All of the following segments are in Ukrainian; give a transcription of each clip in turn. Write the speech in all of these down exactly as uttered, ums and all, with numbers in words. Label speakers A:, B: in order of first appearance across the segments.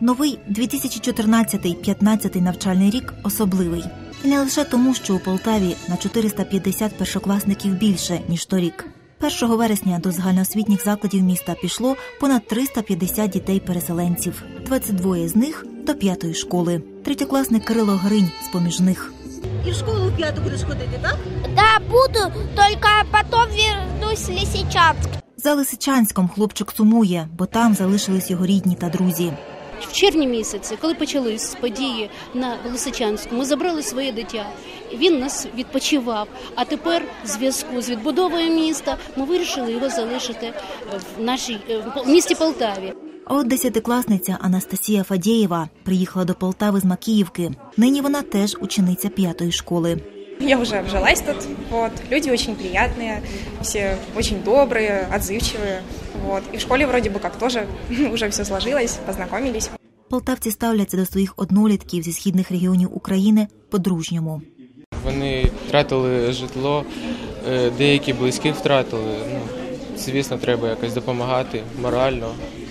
A: Новий дві тисячі чотирнадцятий - п'ятнадцятий навчальний рік особливий. І не лише тому, що у Полтаві на чотириста п'ятдесят першокласників більше, ніж торік. першого вересня до загальноосвітніх закладів міста пішло понад триста п'ятдесят дітей-переселенців. двадцять двоє з них – до п'ятої школи. Третьокласник Кирило Гринь з-поміж них.
B: І в школу в п'яту будеш ходити, так?
C: Да, буду, тільки потім вернусь в Лисичанськ.
A: За Лисичанськом хлопчик сумує, бо там залишились його рідні та друзі.
D: В червні місяці, коли почались події на Лисичанську, ми забрали своє дитя. Він нас відпочивав. А тепер, в зв'язку з відбудовою міста, ми вирішили його залишити в нашій в місті Полтаві.
A: А от десятикласниця Анастасія Фадєєва приїхала до Полтави з Макіївки. Нині вона теж учениця п'ятої школи.
E: Я уже обжилась тут, вот. Люди очень приятные, все очень добрые, отзывчивые, вот. И в школе вроде бы как тоже уже все сложилось, познакомились.
A: Полтавці ставляться до своїх однолітків зі східних регіонів України по-дружньому.
F: Вони втратили житло, деякі близьких втратили. Ну, звісно, треба якось допомагати морально,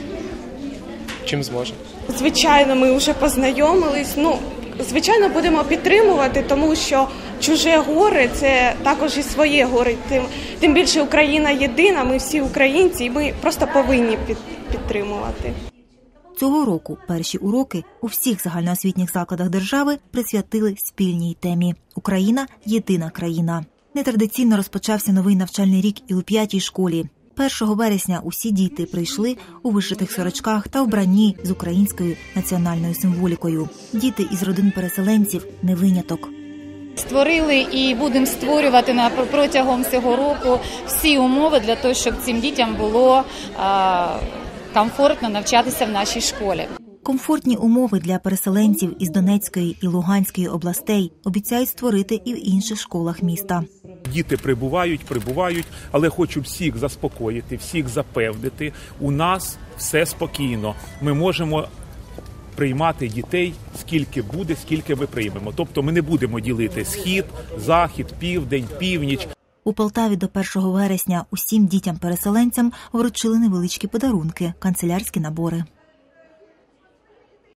F: чим зможемо.
E: Звичайно, ми вже познайомились, ну, звичайно, будемо підтримувати, тому що чуже горе – це також і своє горе. Тим, тим більше Україна єдина, ми всі українці, і ми просто повинні під, підтримувати.
A: Цього року перші уроки у всіх загальноосвітніх закладах держави присвятили спільній темі «Україна – єдина країна». Нетрадиційно розпочався новий навчальний рік і у п'ятій школі. першого вересня усі діти прийшли у вишитих сорочках та вбранні з українською національною символікою. Діти із родин переселенців – не виняток.
G: Створили і будемо створювати на протягом цього року всі умови для того, щоб цим дітям було а, комфортно навчатися в нашій школі.
A: Комфортні умови для переселенців із Донецької і Луганської областей обіцяють створити і в інших школах міста.
H: Діти прибувають, прибувають, але хочу всіх заспокоїти, всіх запевнити. У нас все спокійно. Ми можемо приймати дітей, скільки буде, скільки ми приймемо. Тобто ми не будемо ділити схід, захід, південь, північ.
A: У Полтаві до першого вересня усім дітям-переселенцям вручили невеличкі подарунки – канцелярські набори.